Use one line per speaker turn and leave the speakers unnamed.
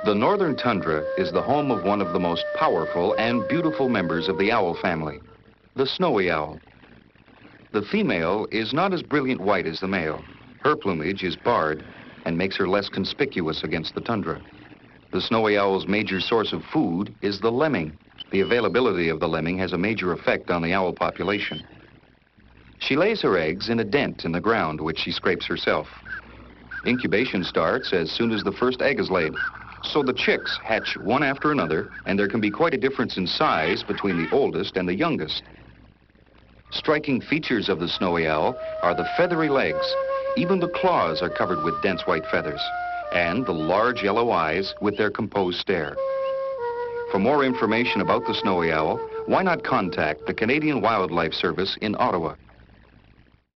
The northern tundra is the home of one of the most powerful and beautiful members of the owl family, the snowy owl. The female is not as brilliant white as the male. Her plumage is barred and makes her less conspicuous against the tundra. The snowy owl's major source of food is the lemming. The availability of the lemming has a major effect on the owl population. She lays her eggs in a dent in the ground, which she scrapes herself. Incubation starts as soon as the first egg is laid. So the chicks hatch one after another, and there can be quite a difference in size between the oldest and the youngest. Striking features of the snowy owl are the feathery legs. Even the claws are covered with dense white feathers, and the large yellow eyes with their composed stare. For more information about the snowy owl, why not contact the Canadian Wildlife Service in Ottawa?